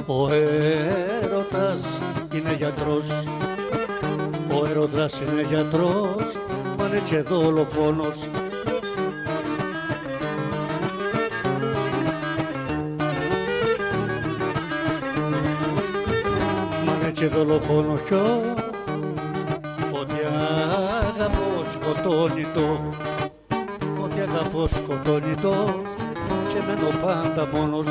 Ο έρωτας είναι γιατρός, ο έρωτας είναι γιατρός, μα είναι και δολοφόνος. Μα είναι και δολοφόνος κι ό,τι αγαπώ σκοτώνει το, ό,τι αγαπώ σκοτώνει το και μένω πάντα μόνος.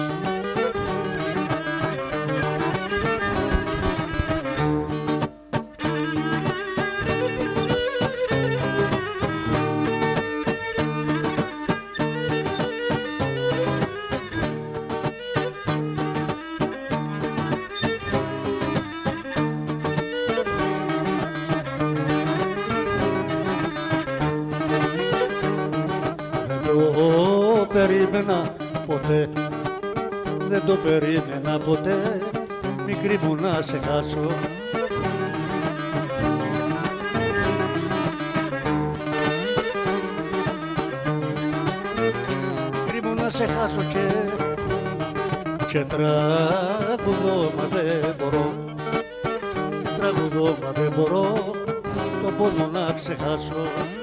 Το περίμενα ποτέ, δεν το περίμενα ποτέ, μικρή μου να σε χάσω. Μικρή μου να σε χάσω και τραγουδώ μα δεν μπορώ, τραγουδώ μα δεν μπορώ, τον πόνο να ξεχάσω.